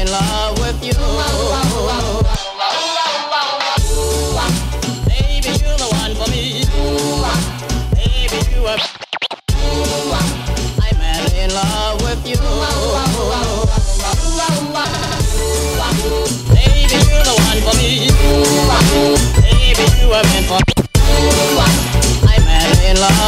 in love with you. Baby, you're the one for me. Baby, you are. I'm madly in love with you. Baby, you're the one for me. Baby, you are meant for me. I'm madly in love.